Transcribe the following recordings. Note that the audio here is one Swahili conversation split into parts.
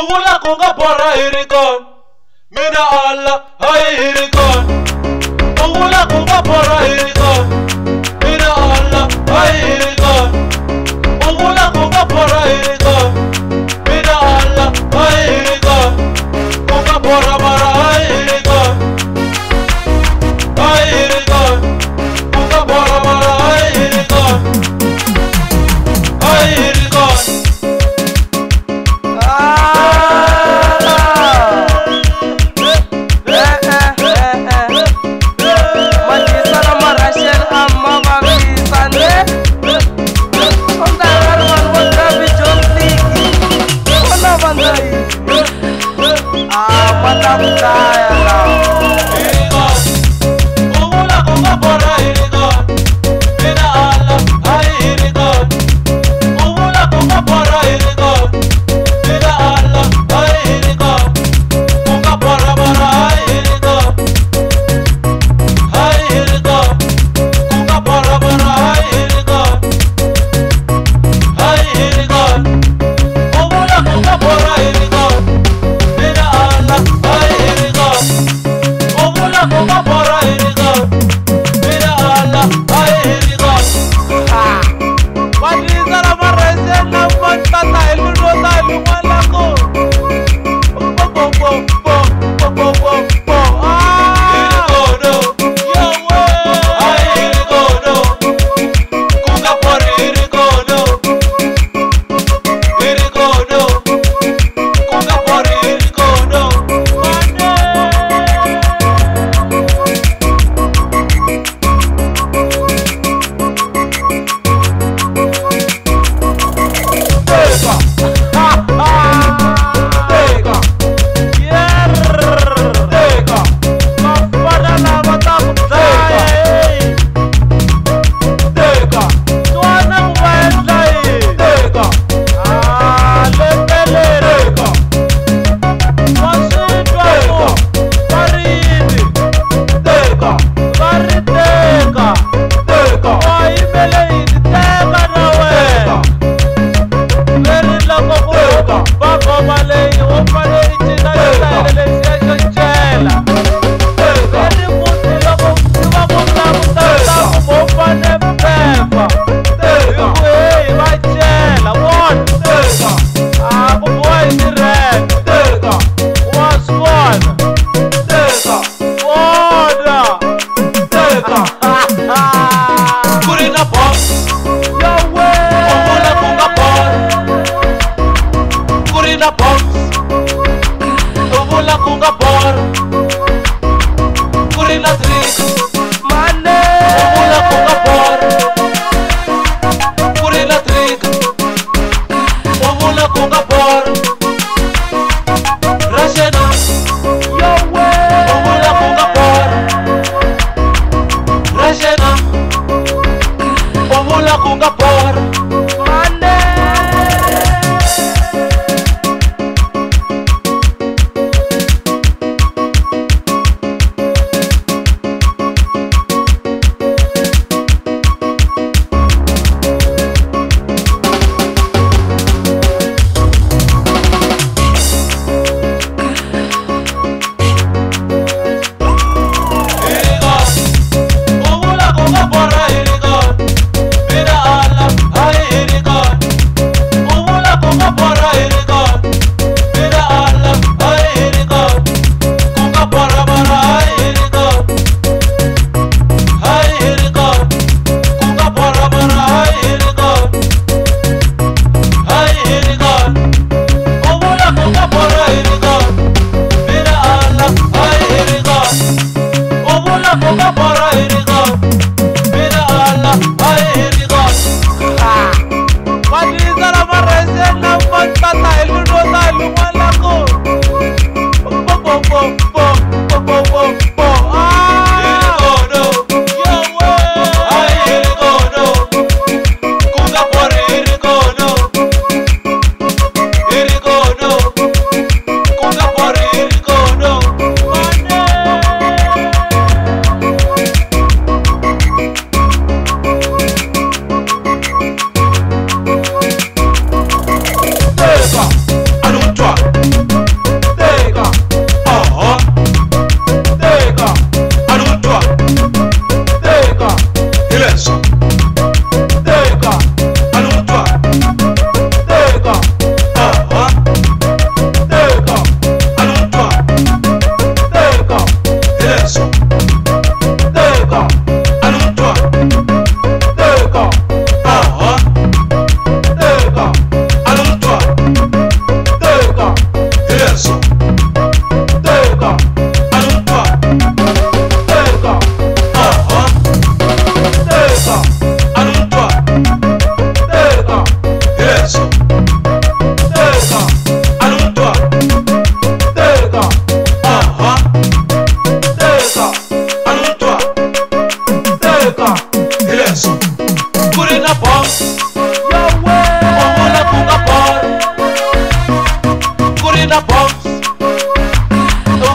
Ungula kunga bora irikon. Mina Allah hai irikon. Ungula kunga bora irikon. Mina Allah hai irikon. Ungula kunga bora irikon. Mina Allah hai irikon. Kunga bora mara hai irikon. Hai irikon. Kunga bora mara hai irikon. Hai irikon.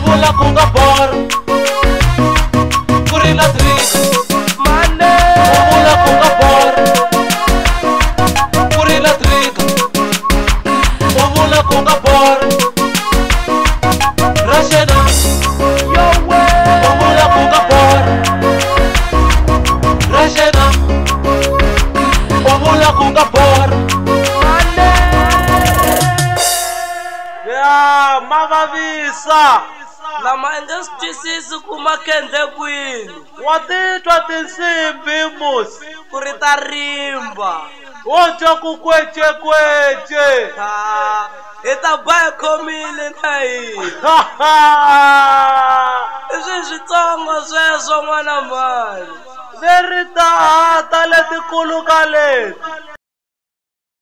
vula ku nga bor ku ri na drika mane u vula ku nga bor ku ri na drika u vula ku nga bor rashena yowe u vula ku nga bor rashena u vula ku nga bor mane ya mavavisa lama i nge swi twisisi ku ma khendle kwini wa titwa tinsimbi musi ku ri ta rimba wo twa ku kwecekwece hi ta ba hi khomile na hina i swilo switsongo sweswo n'wana mali leri ta letikulu ka leti